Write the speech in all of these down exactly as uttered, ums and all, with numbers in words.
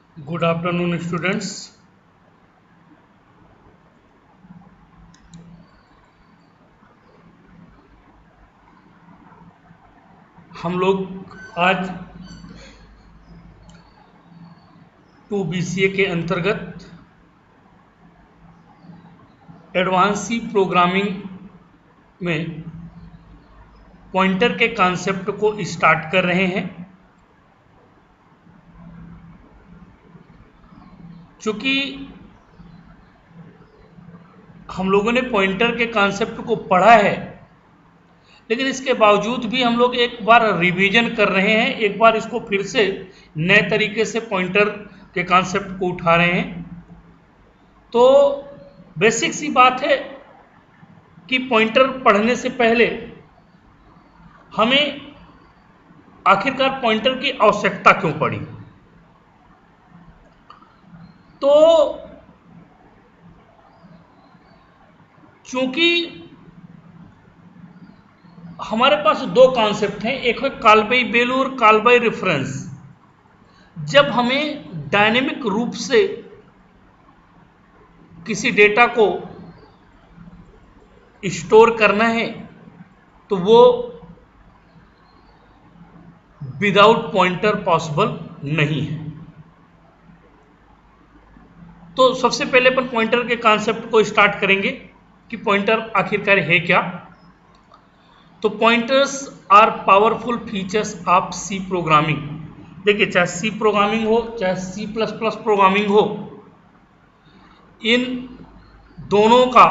Good afternoon students. हम लोग आज टू बी सी ए के अंतर्गत एडवांस सी प्रोग्रामिंग में पॉइंटर के कॉन्सेप्ट को स्टार्ट कर रहे हैं। चूंकि हम लोगों ने पॉइंटर के कॉन्सेप्ट को पढ़ा है, लेकिन इसके बावजूद भी हम लोग एक बार रिवीजन कर रहे हैं, एक बार इसको फिर से नए तरीके से पॉइंटर के कॉन्सेप्ट को उठा रहे हैं। तो बेसिक सी बात है कि पॉइंटर पढ़ने से पहले हमें आखिरकार पॉइंटर की आवश्यकता क्यों पड़ी। तो चूंकि हमारे पास दो कॉन्सेप्ट हैं, एक है कॉल बाय वैल्यू और कॉल बाय रेफरेंस। जब हमें डायनेमिक रूप से किसी डेटा को स्टोर करना है तो वो विदाउट पॉइंटर पॉसिबल नहीं है। तो सबसे पहले अपन पॉइंटर के कॉन्सेप्ट को स्टार्ट करेंगे कि पॉइंटर आखिरकार है क्या। तो pointers are powerful features of C programming. देखिए, चाहे सी प्रोग्रामिंग हो चाहे सी प्लस प्लस प्रोग्रामिंग हो, इन दोनों का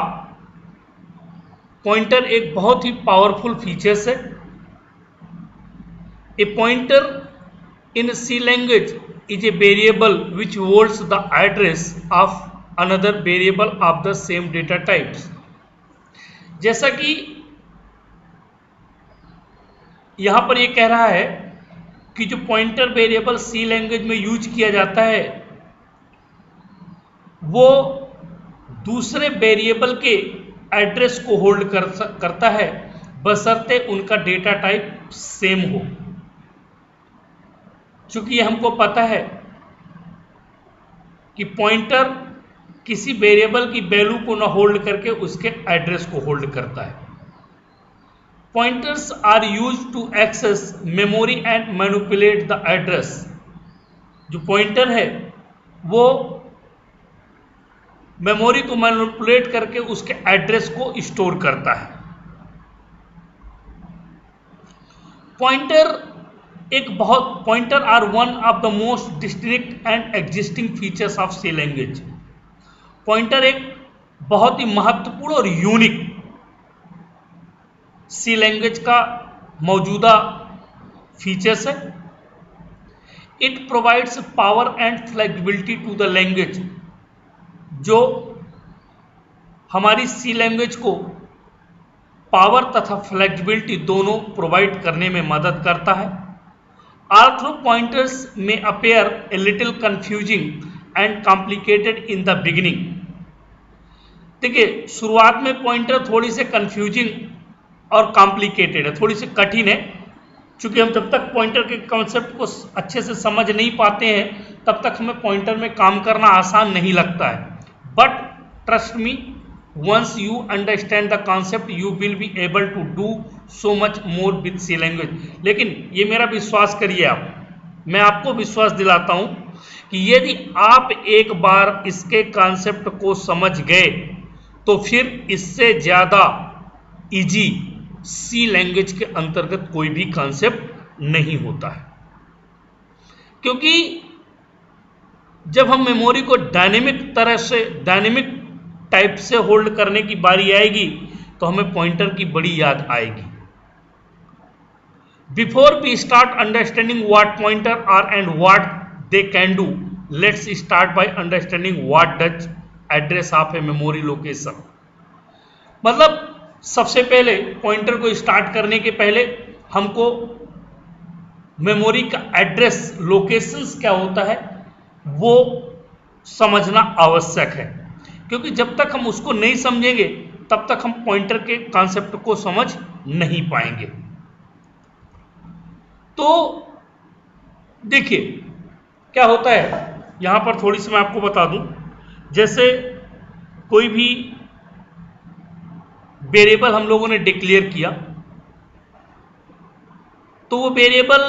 पॉइंटर एक बहुत ही पावरफुल फीचर्स है। A pointer in C language is a variable which holds the address of another variable of the same data types। जैसा कि यहां पर ये कह रहा है कि जो पॉइंटर वेरिएबल सी लैंग्वेज में यूज किया जाता है वो दूसरे वेरिएबल के एड्रेस को होल्ड कर करता है, बशर्ते उनका डेटा टाइप सेम हो। चूंकि ये हमको पता है कि पॉइंटर किसी वेरिएबल की वैल्यू को ना होल्ड करके उसके एड्रेस को होल्ड करता है। Pointers are used to access memory and manipulate the address. जो पॉइंटर है वो मेमोरी को मैनिपुलेट करके उसके एड्रेस को स्टोर करता है। पॉइंटर एक बहुत pointer are one of the most distinct and existing features of C language. Pointer एक बहुत ही महत्वपूर्ण और यूनिक सी लैंग्वेज का मौजूदा फीचर्स है। It provides power and flexibility to the language, जो हमारी सी लैंग्वेज को पावर तथा फ्लेक्सिबिलिटी दोनों प्रोवाइड करने में मदद करता है। Although pointers may appear a little confusing and complicated in the beginning। देखिए, शुरुआत में पॉइंटर थोड़ी सी कंफ्यूजिंग और कॉम्प्लिकेटेड है, थोड़ी सी कठिन है। क्योंकि हम जब तक पॉइंटर के कॉन्सेप्ट को अच्छे से समझ नहीं पाते हैं तब तक हमें पॉइंटर में काम करना आसान नहीं लगता है। But trust me, once you understand the concept you will be able to do so much more with C language। लेकिन ये मेरा विश्वास करिए, आप मैं आपको विश्वास दिलाता हूं कि यदि आप एक बार इसके कॉन्सेप्ट को समझ गए तो फिर इससे ज्यादा इजी C लैंग्वेज के अंतर्गत कोई भी कॉन्सेप्ट नहीं होता है। क्योंकि जब हम मेमोरी को डायनेमिक तरह से डायनेमिक टाइप से होल्ड करने की बारी आएगी तो हमें पॉइंटर की बड़ी याद आएगी। Before we start understanding what pointer are and what they can do, let's start by understanding what does address of a memory location. मतलब सबसे पहले पॉइंटर को स्टार्ट करने के पहले हमको मेमोरी का एड्रेस लोकेशंस क्या होता है वो समझना आवश्यक है। क्योंकि जब तक हम उसको नहीं समझेंगे तब तक हम पॉइंटर के कॉन्सेप्ट को समझ नहीं पाएंगे। तो देखिए क्या होता है यहां पर थोड़ी सी मैं आपको बता दूं, जैसे कोई भी वेरिएबल हम लोगों ने डिक्लेयर किया तो वो वेरिएबल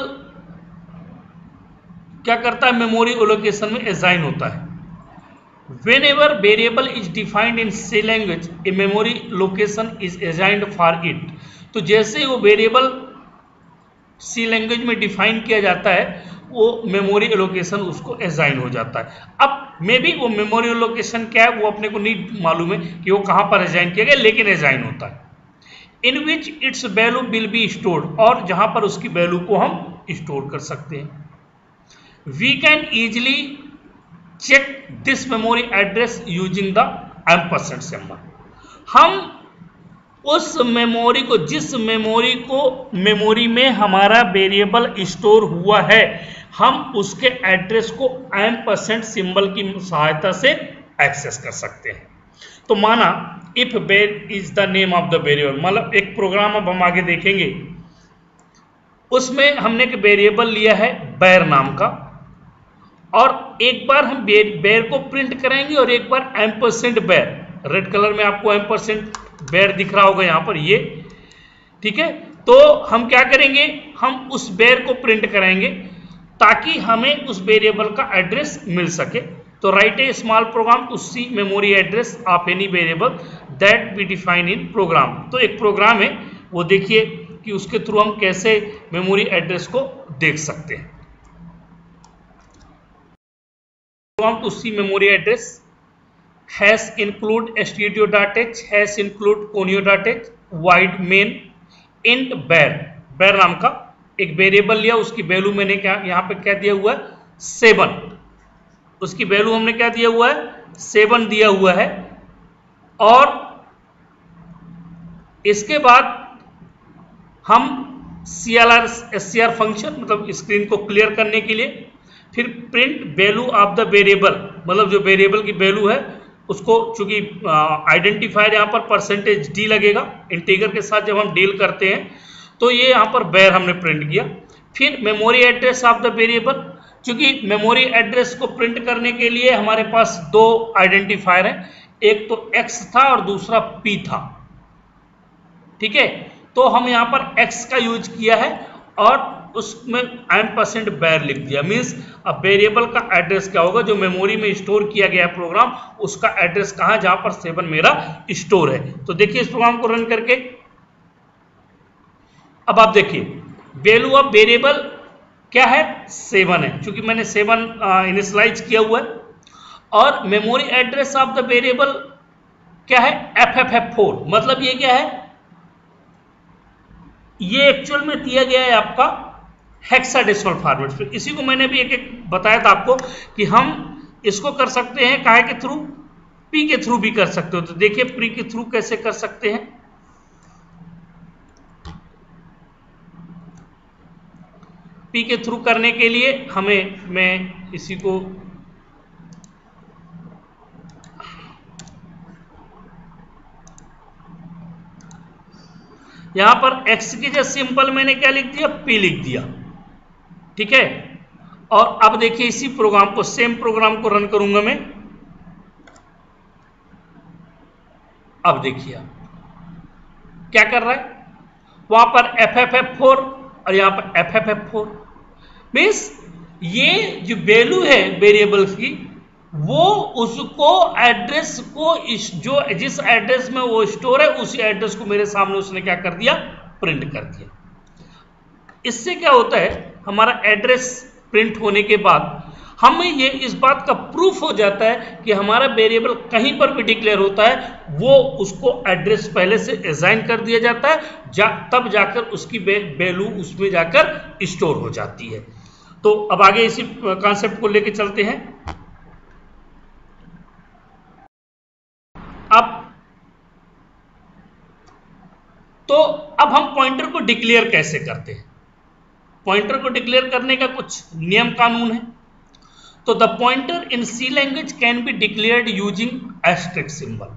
क्या करता है, मेमोरी एलोकेशन में असाइन होता है। Whenever variable is defined in C language, a memory location is assigned for it। तो जैसे वो वेरिएबल सी लैंग्वेज में डिफाइन किया जाता है वो मेमोरी एलोकेशन उसको असाइन हो जाता है। अब मे बी वो मेमोरी एलोकेशन क्या है वो अपने को नहीं मालूम है कि वो कहां पर असाइन किया गया, लेकिन असाइन होता है। In which its value will be stored, और जहां पर उसकी वैल्यू को हम स्टोर कर सकते हैं। We can easily check this memory address using the ampersand symbol. हम उस मेमोरी को, जिस मेमोरी को मेमोरी में हमारा वेरिएबल स्टोर हुआ है, हम उसके एड्रेस को एम्परसेंड सिंबल की सहायता से एक्सेस कर सकते हैं। तो माना if var is the name of the variable, मतलब एक प्रोग्राम अब हम आगे देखेंगे, उसमें हमने एक वेरिएबल लिया है बेर नाम का, और एक बार हम बेर, बेर को प्रिंट करेंगे और एक बार एम्परसेंड बेर, रेड कलर में आपको एम्परसेंड बेर दिख रहा होगा यहाँ पर ये, ठीक है। तो हम क्या करेंगे, हम उस बेर को प्रिंट करेंगे ताकि हमें उस वेरिएबल का एड्रेस मिल सके। तो write a small program to see memory address of any variable that we define in program. तो एक प्रोग्राम है वो देखिए कि उसके थ्रू हम कैसे मेमोरी एड्रेस को देख सकते हैं। Program to see memory address hash include stdio.h, hash include conio.h, void main int var, var नाम का एक वेरिएबल लिया, उसकी वैल्यू मैंने क्या यहाँ पे क्या दिया हुआ है, सेवन, उसकी वैल्यू हमने क्या दिया हुआ है, सेवन दिया हुआ है। और इसके बाद हम C L R S C R function, मतलब स्क्रीन को क्लियर करने के लिए, फिर print value of the variable, मतलब जो वेरिएबल की वैल्यू है उसको, चूंकि आइडेंटिफायर यहाँ पर परसेंटेज डी लगेगा, इंटीगर के साथ जब हम डील करते हैं तो ये यहाँ पर बेर हमने प्रिंट किया। फिर memory address of the variable, चूंकि मेमोरी एड्रेस को प्रिंट करने के लिए हमारे पास दो आइडेंटिफायर हैं, एक तो एक्स था और दूसरा पी था, ठीक है। तो हम यहाँ पर एक्स का यूज किया है और उसमें एम्परसेंड बेर लिख दिया। मीन्स अब वेरिएबल का एड्रेस क्या होगा, जो मेमोरी में स्टोर किया गया है प्रोग्राम, उसका एड्रेस कहाँ है, जहां पर सेवन मेरा स्टोर है। तो देखिए इस प्रोग्राम को रन करके, अब आप देखिए वैल्यू ऑफ वेरिएबल क्या है, सेवन है, क्योंकि मैंने सेवन इनिशियलाइज किया हुआ है। और memory address of the variable क्या है, एफ एफ एफ फोर, मतलब ये क्या है, ये एक्चुअल में दिया गया है आपका हेक्साडेसिमल फॉर्मेट पे। इसी को मैंने भी एक एक बताया था आपको कि हम इसको कर सकते हैं काहे के थ्रू, पी के थ्रू भी कर सकते हो। तो देखिए पी के थ्रू कैसे कर सकते हैं। पी के थ्रू करने के लिए हमें, मैं इसी को यहां पर x की जगह सिंपल मैंने क्या लिख दिया, p लिख दिया, ठीक है। और अब देखिए इसी प्रोग्राम को, सेम प्रोग्राम को रन करूंगा मैं। अब देखिए क्या कर रहा है, वहां पर एफ एफ एफ फोर और यहां पर F F F four, means ये जो वैल्यू है वेरिएबल की, वो उसको एड्रेस को इस जो जिस एड्रेस में वो स्टोर है उसी एड्रेस को मेरे सामने उसने क्या कर दिया, प्रिंट कर दिया। इससे क्या होता है, हमारा एड्रेस प्रिंट होने के बाद हमें ये इस बात का प्रूफ हो जाता है कि हमारा वेरिएबल कहीं पर भी डिक्लेयर होता है, वो उसको एड्रेस पहले से असाइन कर दिया जाता है, जा, तब जाकर उसकी वैल्यू उसमें जाकर स्टोर हो जाती है। तो अब आगे इसी कॉन्सेप्ट को लेके चलते हैं। अब तो अब हम पॉइंटर को डिक्लेयर कैसे करते हैं, पॉइंटर को डिक्लेयर करने का कुछ नियम कानून है। तो the pointer in C language can be declared using asterisk symbol.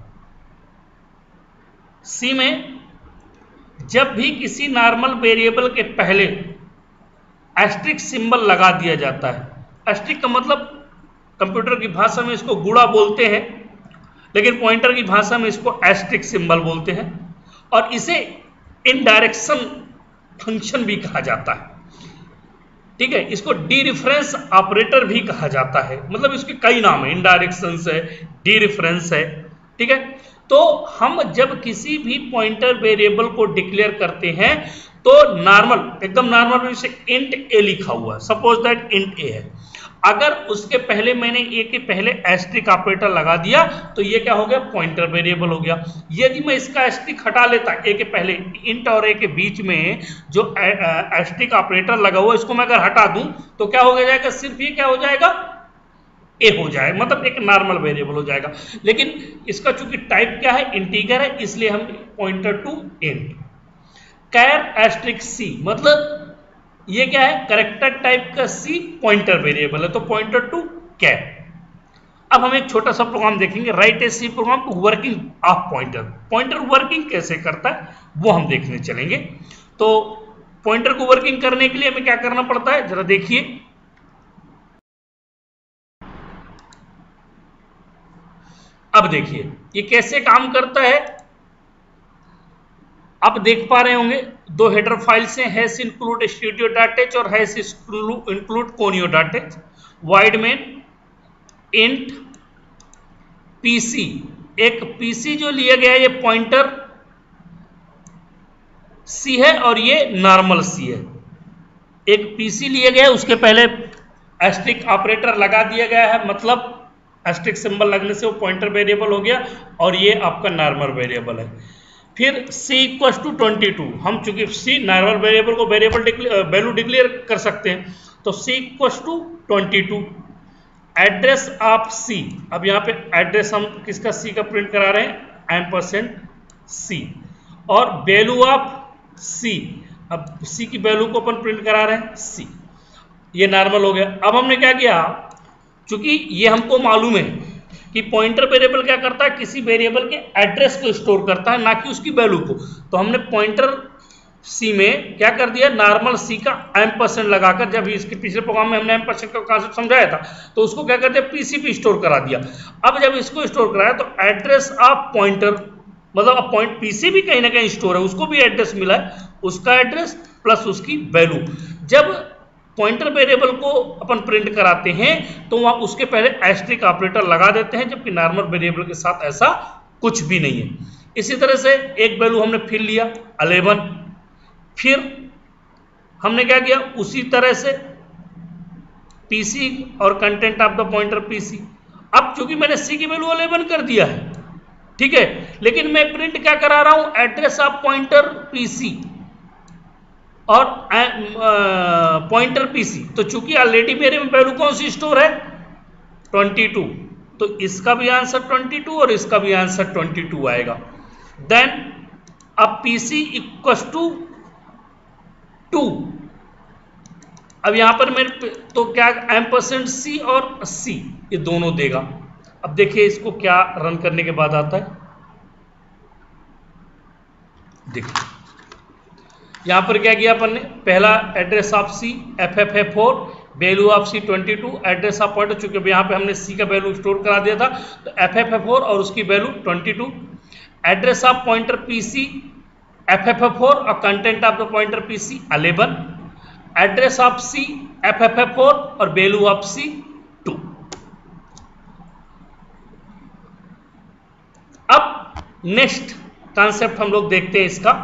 C में जब भी किसी नॉर्मल वेरिएबल के पहले एस्टेरिस्क सिंबल लगा दिया जाता है, एस्टेरिस्क का मतलब कंप्यूटर की भाषा में इसको गुणा बोलते हैं, लेकिन पॉइंटर की भाषा में इसको एस्टेरिक सिंबल बोलते हैं, और इसे इनडायरेक्शन फंक्शन भी कहा जाता है। ठीक है, इसको डी रिफरेंस ऑपरेटर भी कहा जाता है, मतलब इसके कई नाम है, इनडायरेक्शन है, डी रिफरेंस है। ठीक है, तो हम जब किसी भी पॉइंटर वेरिएबल को डिक्लेयर करते हैं तो नॉर्मल, एकदम नॉर्मल जैसे इंट ए लिखा हुआ है, सपोज दैट इंट ए है, अगर उसके पहले मैंने ए के पहले एस्टेरिक ऑपरेटर लगा दिया तो ये क्या हो गया, पॉइंटर वेरिएबल हो गया। यदि मैं इसका एस्टेरिक हटा लेता, ए के पहले इंट और ए के बीच में जो एस्टेरिक ऑपरेटर लगा हुआ इसको मैं अगर हटा दूं तो क्या हो जाएगा, सिर्फ ये क्या हो जाएगा, ए हो जाएगा, मतलब एक नॉर्मल वेरिएबल हो जाएगा। लेकिन इसका चूंकि टाइप क्या है, इंटीजर है, इसलिए हम pointer to int. Char asterisk c, मतलब ये क्या है, कैरेक्टर टाइप का सी पॉइंटर वेरिएबल है, तो पॉइंटर टू कैर। अब हम एक छोटा सा प्रोग्राम देखेंगे, write a C program to working of pointer. Pointer working कैसे करता है वो हम देखने चलेंगे। तो पॉइंटर को वर्किंग करने के लिए हमें क्या करना पड़ता है, जरा देखिए। अब देखिए ये कैसे काम करता है, आप देख पा रहे होंगे दो हेडर फाइल्स हैं, hash include studio dot h और hash include conio dot h. Void main int pc, एक पीसी जो लिया गया है ये पॉइंटर सी है और ये नॉर्मल सी है। एक पीसी लिया गया है, उसके पहले एस्टेरिक ऑपरेटर लगा दिया गया है, मतलब एस्टेरिक सिंबल लगने से वो पॉइंटर वेरिएबल हो गया, और ये आपका नॉर्मल वेरिएबल है। फिर c equals to twenty two, हम चूंकि c नॉर्मल वेरिएबल को वेरिएबल वैल्यू डिक्लेयर कर सकते हैं, तो c equals to twenty two. Address of c, अब यहाँ पे एड्रेस हम किसका c का प्रिंट करा रहे हैं, एम परसेंट c, और वैल्यू ऑफ c, अब c की वैल्यू को अपन प्रिंट करा रहे हैं c, ये नॉर्मल हो गया। अब हमने क्या किया, चूंकि ये हमको मालूम है कि पॉइंटर वेरिएबल क्या करता है, किसी वेरिएबल के एड्रेस को स्टोर करता है, ना कि उसकी वैल्यू को, तो हमने पॉइंटर सी में क्या कर दिया, नॉर्मल सी का एम परसेंट लगाकर, जब इसके पिछले प्रोग्राम में हमने एम परसेंट का कॉन्सेप्ट समझाया था, तो उसको क्या करते हैं, पीसी पे स्टोर करा दिया। अब जब इसको स्टोर कराया तो एड्रेस ऑफ पॉइंटर, मतलब अब पॉइंट पीसी भी कहीं ना कहीं स्टोर है, उसको भी एड्रेस मिला है, उसका एड्रेस प्लस उसकी वैल्यू। जब पॉइंटर वेरिएबल को अपन प्रिंट कराते हैं तो वहां उसके पहले एस्टेरिक ऑपरेटर लगा देते हैं, जबकि नॉर्मल वेरिएबल के साथ ऐसा कुछ भी नहीं है। इसी तरह से एक वैल्यू हमने फिर लिया इलेवन, फिर हमने क्या किया, उसी तरह से पीसी और content of the pointer pc. अब चूंकि मैंने सी की वैल्यू इलेवन कर दिया है, ठीक है, लेकिन मैं प्रिंट क्या करा रहा हूं, एड्रेस ऑफ पॉइंटर पीसी और पॉइंटर पीसी। तो चूंकि ऑलरेडी मेरे में वैल्यू कौन सी स्टोर है, ट्वेंटी टू, तो इसका भी आंसर ट्वेंटी टू और इसका भी आंसर ट्वेंटी टू आएगा। देन अब पीसी इक्वल्स टू टू, अब यहां पर मेरे तो क्या एम परसेंट सी और सी ये दोनों देगा। अब देखिए इसको क्या रन करने के बाद आता है, देखिए यहां पर क्या किया अपन ने, पहला address of c F F F four, value of c twenty two, address of pointer, चूंकि यहाँ पे हमने सी का वैल्यू स्टोर करा दिया था तो एफ एफ एफ फोर और उसकी value twenty two. Address of pointer pc F F F four और content of the pointer pc eleven. Address of c F F F four और वैल्यू ऑफ सी टू। अब next concept हम लोग देखते हैं इसका।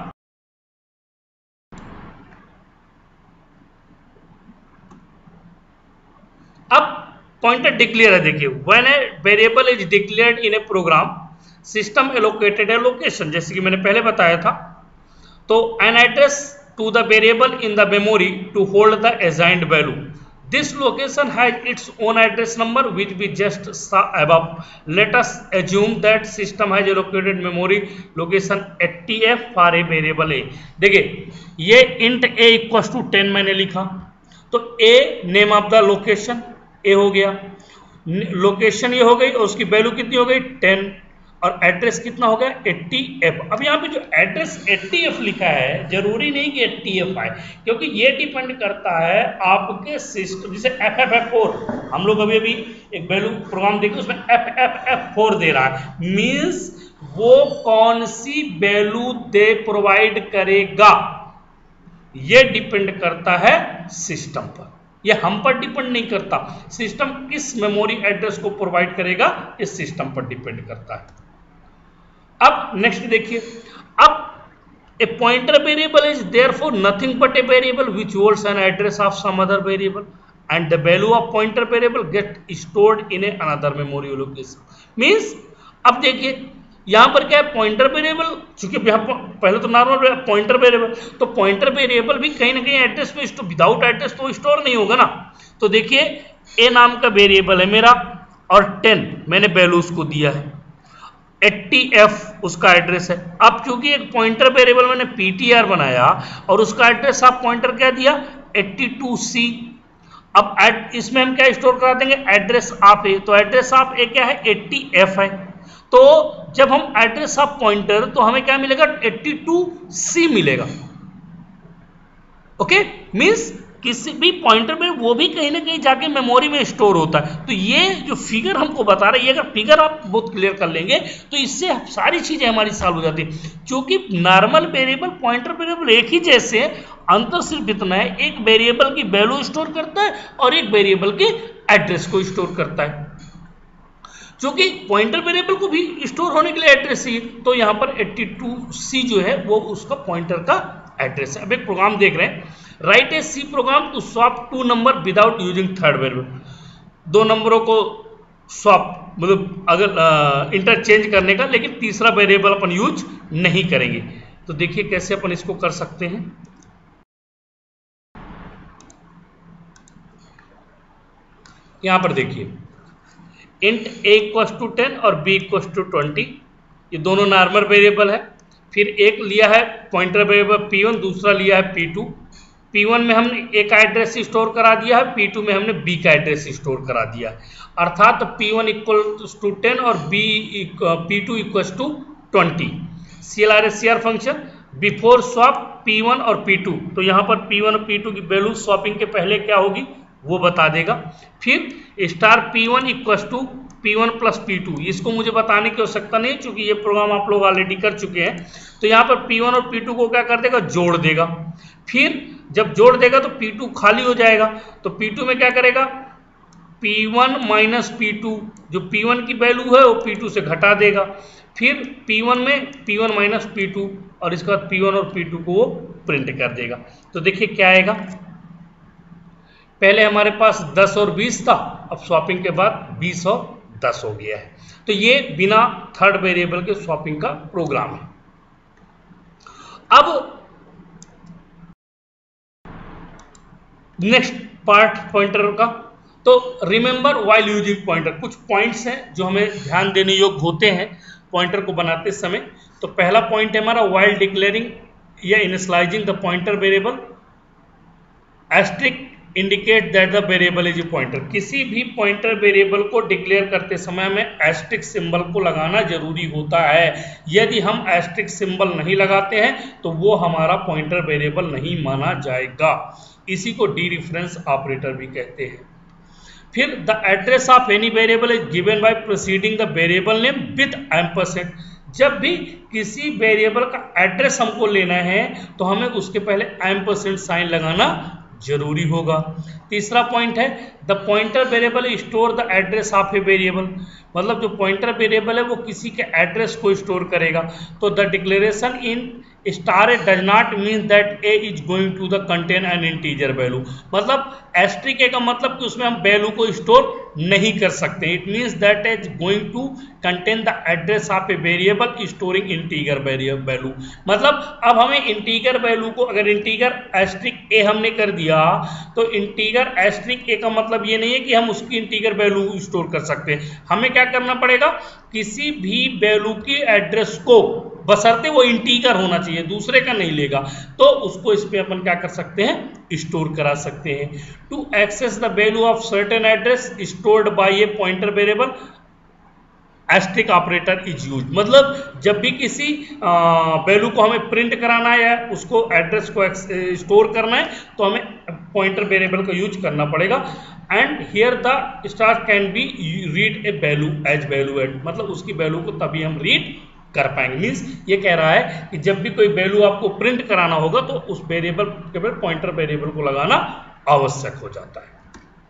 अब पॉइंटर डिक्लेयर है, देखिए when a variable is declared in a program system allocated a location, जैसे कि मैंने पहले बताया था, तो an address to the variable in the memory to hold the assigned value, this location has its own address number which we just saw above. Let us assume that system has allocated memory location at F for a variable a. देखिए ये int a equals to ten मैंने लिखा, तो a name of the location a हो गया, location ये हो गई और उसकी वैल्यू कितनी हो गई टेन। और एड्रेस कितना हो गया एट्टी एफ। अब यहाँ पे जो एड्रेस एट्टी एफ लिखा है जरूरी नहीं कि एट्टी एफ आए, क्योंकि ये डिपेंड करता है आपके सिस्टम। जैसे एफ एफ एफ फोर हम लोग अभी अभी एक वैल्यू प्रोग्राम देखे उसमें एफ एफ एफ फोर दे रहा है, मीन्स वो कौन सी वैल्यू दे प्रोवाइड करेगा ये डिपेंड करता है सिस्टम पर, ये हम पर डिपेंड नहीं करता। सिस्टम किस मेमोरी एड्रेस को प्रोवाइड करेगा इस सिस्टम पर डिपेंड करता है। अब नेक्स्ट देखिए, अब a pointer variable is therefore nothing but a variable which holds an address of some other variable and the value of pointer variable get stored in a another memory location. Means अब देखिए यहां पर क्या है, pointer variable, चूंकि पहले तो normal pointer variable, तो पॉइंटर वेरिएबल भी कहीं ना कहीं एड्रेस में स्टोर, विदाउट एड्रेस तो स्टोर नहीं होगा ना। तो देखिए ए नाम का वेरिएबल है मेरा और टेन मैंने वैल्यू उसको दिया है, एट्टी एफ उसका एड्रेस है। अब चूंकि एक पॉइंटर वेरिएबल मैंने पीटीआर बनाया और उसका एड्रेस आप पॉइंटर क्या दिया एट्टी टू सी। अब एड इसमें हम क्या स्टोर करा देंगे एड्रेस ऑफ ए, तो एड्रेस ऑफ ए क्या है एट्टी एफ है। तो जब हम एड्रेस ऑफ पॉइंटर तो हमें क्या मिलेगा एट्टी टू सी मिलेगा। ओके, मींस किसी भी पॉइंटर में वो भी कहीं ना कहीं जाके मेमोरी में स्टोर होता है। तो ये जो फिगर हमको बता रहा है, ये अगर फिगर आप बहुत क्लियर कर लेंगे तो इससे सारी चीजें हमारी सॉल्व हो जाती है। क्योंकि नॉर्मल वेरिएबल पॉइंटर वेरिएबल एक ही जैसे, अंतर सिर्फ इतना है एक वेरिएबल की वैल्यू स्टोर करता है और एक वेरिएबल के एड्रेस को स्टोर करता है। क्योंकि पॉइंटर वेरिएबल को भी स्टोर होने के लिए एड्रेस चाहिए, तो यहां पर एट्टी टू सी जो है वो उसका पॉइंटर का एड्रेस है। अब एक प्रोग्राम देख रहे हैं, write a C program to swap two number without using third variable. दो नंबरों को स्वैप मतलब अगर इंटरचेंज करने का, लेकिन तीसरा वेरिएबल अपन यूज नहीं करेंगे। तो देखिए कैसे अपन इसको कर सकते हैं। यहां पर देखिए int a equals to ten और बी इक्वल्स टू ट्वेंटी, ये दोनों नॉर्मल वेरिएबल है। फिर एक लिया है पॉइंटर वेरिएबल पी वन, दूसरा लिया है पी टू। पी वन में हमने ए का एड्रेस स्टोर करा दिया है, पी टू में हमने बी का एड्रेस स्टोर करा दिया है। अर्थात p one equals to ten और b p two equals to twenty. C L R S C R function before swap p one और पी टू, तो यहाँ पर पी वन और पी टू की वैल्यू स्वैपिंग के पहले क्या होगी वो बता देगा। फिर star p one equals to p one plus p two, इसको मुझे बताने की आवश्यकता नहीं क्योंकि ये प्रोग्राम आप लोग ऑलरेडी कर चुके हैं। तो यहाँ पर पी वन और पी टू को क्या कर देगा जोड़ देगा। फिर जब जोड़ देगा तो पी टू खाली हो जाएगा, तो पी टू में क्या करेगा p one minus p two, जो पी वन की वैल्यू है वो पी टू से घटा देगा। फिर पी वन में p one minus p two और इसके बाद पी वन और पी टू को वो प्रिंट कर देगा। तो देखिए क्या आएगा, पहले हमारे पास दस और बीस था, अब स्वैपिंग के बाद बीस और दस हो गया है। तो ये बिना थर्ड वेरिएबल के स्वैपिंग का प्रोग्राम है। अब नेक्स्ट पार्ट पॉइंटर का, तो रिमेंबर व्हाइल यूजिंग पॉइंटर, कुछ पॉइंट्स हैं जो हमें ध्यान देने योग्य होते हैं पॉइंटर को बनाते समय। तो पहला पॉइंट है हमारा व्हाइल डिक्लेयरिंग या initializing the pointer variable, asterisk indicate that the variable is a pointer. किसी भी पॉइंटर वेरिएबल को डिक्लेयर करते समय हमें एस्ट्रिक सिंबल को लगाना जरूरी होता है। यदि हम एस्ट्रिक सिंबल नहीं लगाते हैं तो वो हमारा पॉइंटर वेरिएबल नहीं माना जाएगा। इसी को डी रिफरेंस ऑपरेटर भी कहते हैं। फिर the address of any variable is given by proceeding the variable name with ampersand. जब भी किसी वेरिएबल का एड्रेस हमको लेना है तो हमें उसके पहले एम्परसेंड साइन लगाना जरूरी होगा। तीसरा पॉइंट है the pointer variable store the address of a variable, मतलब जो पॉइंटर वेरिएबल है वो किसी के एड्रेस को स्टोर करेगा। तो the declaration in star a does not mean that a is going to the contain an integer value, मतलब एस्ट्रिक ए का मतलब कि उसमें हम वैल्यू को स्टोर नहीं कर सकते। It means that is going to contain the address of a variable storing integer value, मतलब अब हमें इंटीजर वैल्यू को, अगर इंटीजर एस्ट्रिक ए हमने कर दिया तो इंटीजर एस्ट्रिक ए का मतलब ये नहीं है कि हम उसकी इंटीजर वैल्यू स्टोर कर सकते हैं। हमें क्या करना पड़ेगा, किसी भी वैल्यू की एड्रेस को बशर्ते वो इंटीजर होना चाहिए, दूसरे का नहीं लेगा, तो उसको इस पे अपन क्या कर सकते हैं स्टोर करा सकते हैं। To access the value of certain address stored by a pointer variable asterisk operator is use, मतलब जब भी किसी वैल्यू को हमें प्रिंट कराना है या उसको एड्रेस को स्टोर करना है तो हमें पॉइंटर वेरिएबल का यूज करना पड़ेगा। And here the star can be read a value as value at, मतलब उसकी वैल्यू को तभी हम रीड कर पाएंगे। मीन्स ये कह रहा है कि जब भी कोई वैल्यू आपको प्रिंट कराना होगा तो उस वेरिएबल के पॉइंटर वेरिएबल को लगाना आवश्यक हो जाता है।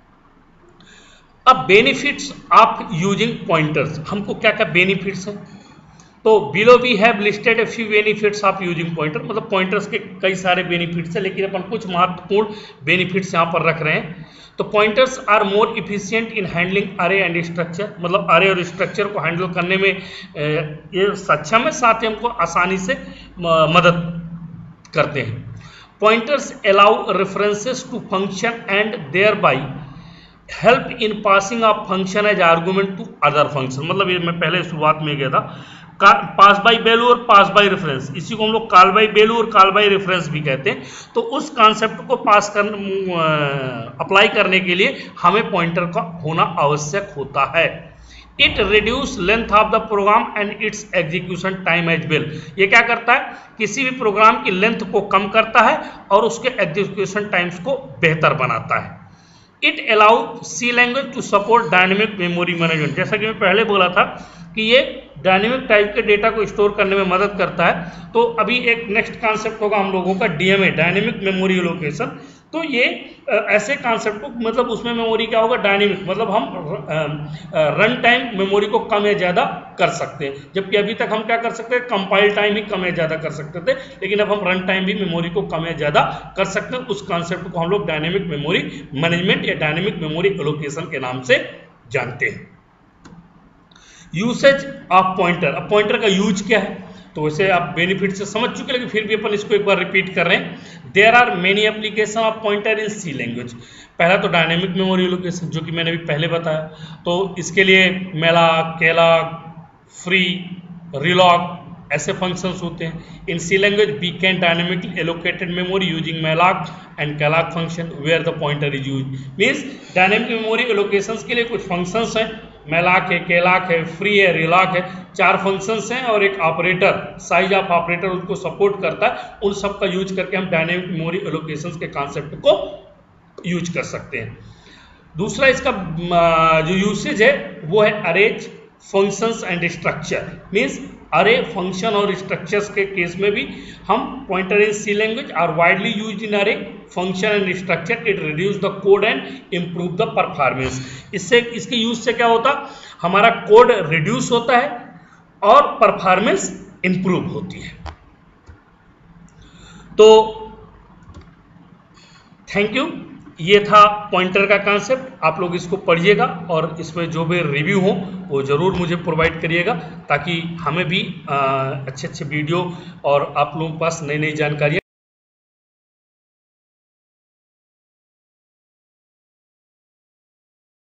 अब बेनिफिट्स ऑफ यूजिंग पॉइंटर्स, हमको क्या क्या बेनिफिट्स हैं, तो below we have listed a few benefits of using pointer, pointers पॉइंटर्स के कई सारे बेनिफिट्स हैं लेकिन अपन कुछ महत्वपूर्ण बेनिफिट्स यहाँ पर रख रहे हैं। तो pointers are more efficient in handling array and structure, मतलब अरे और स्ट्रक्चर को हैंडल करने में ये सक्षम है, साथ ही हमको आसानी से मदद करते हैं। Pointers allow references to function and thereby help in passing of function as argument to other function, मतलब ये मैं पहले शुरुआत में गया था, पास बाई वैल्यू और पास बाई रेफरेंस, इसी को हम लोग कॉल बाई वैल्यू और कॉल बाई रेफरेंस भी कहते हैं। तो उस कॉन्सेप्ट को पास कर अप्लाई करने के लिए हमें पॉइंटर का होना आवश्यक होता है। It reduce length of the program and its execution time as well, ये क्या करता है, किसी भी प्रोग्राम की लेंथ को कम करता है और उसके एग्जीक्यूशन टाइम्स को बेहतर बनाता है। It allow C language to support dynamic memory management, जैसा कि मैं पहले बोला था कि ये डायनेमिक टाइप के डेटा को स्टोर करने में मदद करता है। तो अभी एक नेक्स्ट कॉन्सेप्ट होगा हम लोगों का डीएमए, डायनेमिक मेमोरी एलोकेशन। तो ये ऐसे कॉन्सेप्ट को, मतलब उसमें मेमोरी क्या होगा, डायनेमिक, मतलब हम रन टाइम मेमोरी को कम या ज़्यादा कर सकते हैं, जबकि अभी तक हम क्या कर सकते हैं, कंपाइल टाइम ही कम या ज़्यादा कर सकते थे, लेकिन अब हम रन टाइम भी मेमोरी को कम या ज़्यादा कर सकते हैं। उस कॉन्सेप्ट को हम लोग डायनेमिक मेमोरी मैनेजमेंट या डायनेमिक मेमोरी एलोकेशन के नाम से जानते हैं। यूसेज ऑफ पॉइंटर, अब पॉइंटर का यूज क्या है, तो वैसे आप बेनिफिट से समझ चुके, लेकिन फिर भी अपन इसको एक बार रिपीट कर रहे हैं। There are many application of pointer in C language. पहला तो डायनेमिक मेमोरी एलोकेशन, जो कि मैंने अभी पहले बताया, तो इसके लिए मेलाक, केलाक, फ्री, रिलॉग ऐसे फंक्शंस होते हैं। In C language we can dynamically allocated memory using malloc and calloc function where the pointer is use. Means dynamic memory allocations के लिए कुछ फंक्शंस हैं, मेलाक है, केलाक है, फ्री है, रिलॉक है, चार फंक्शंस हैं और एक ऑपरेटर, साइज ऑफ ऑपरेटर उसको सपोर्ट करता है। उन सब का यूज करके हम डायनेमिक मेमोरी एलोकेशंस के कॉन्सेप्ट को यूज कर सकते हैं। दूसरा इसका जो यूसेज है वो है arrays, functions and structure. Means array, function और स्ट्रक्चर्स के केस में भी हम pointer in C language are widely used in array, function and structure. It reduce the code and improve the performance. इससे, इसके यूज से क्या होता, हमारा कोड रिड्यूस होता है और परफॉर्मेंस इंप्रूव होती है। तो थैंक यू, ये था पॉइंटर का कॉन्सेप्ट। आप लोग इसको पढ़िएगा और इसमें जो भी रिव्यू हो वो ज़रूर मुझे प्रोवाइड करिएगा, ताकि हमें भी अच्छे अच्छे वीडियो और आप लोगों के पास नई नई जानकारियाँ